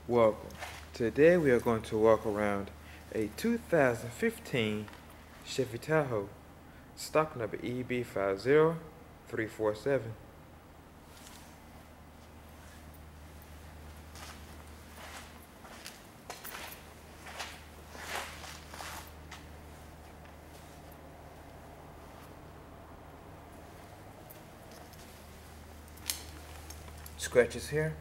Welcome. Today we are going to walk around a 2015 Chevy Tahoe, stock number EB50347. Scratches here.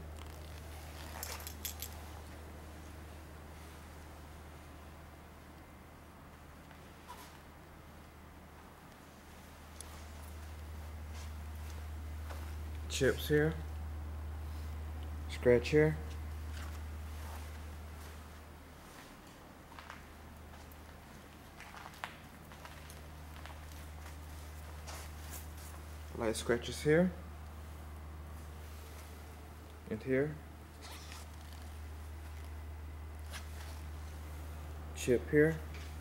Chips here. Scratch here. Light scratches here. And here. Chip here.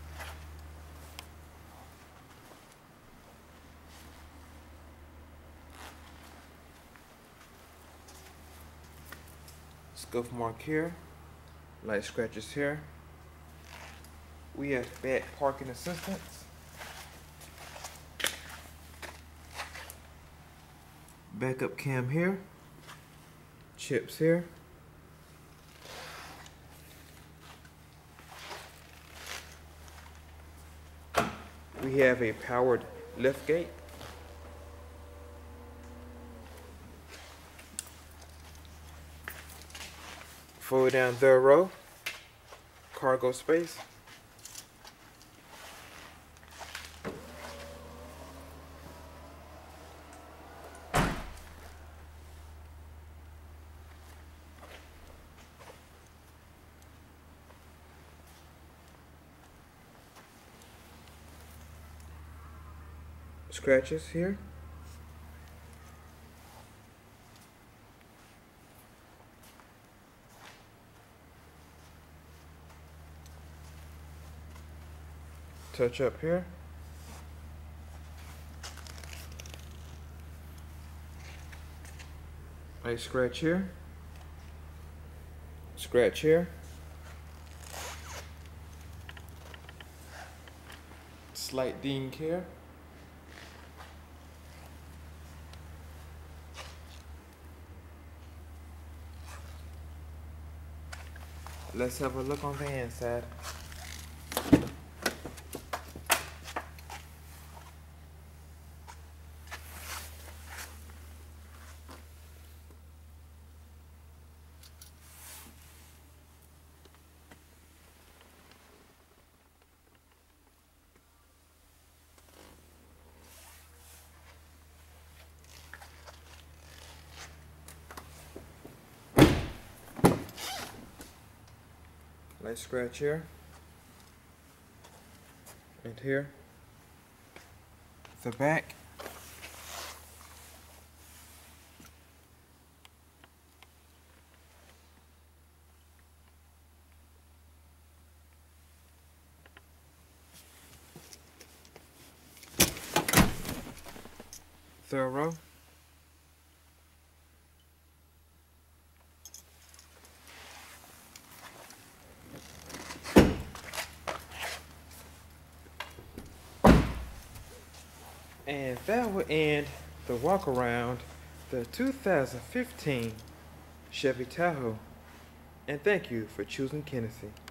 Scuff mark here. Light scratches here. We have bad parking assistance. Backup cam here. Chips here. We have a powered lift gate. Fold down third row. Cargo space. Scratches here. Touch up here. I scratch here. Scratch here. Slight ding here. Let's have a look on the inside. Light scratch here and here. The back. Third row. And that will end the walk around the 2015 Chevy Tahoe. And thank you for choosing Kennessy.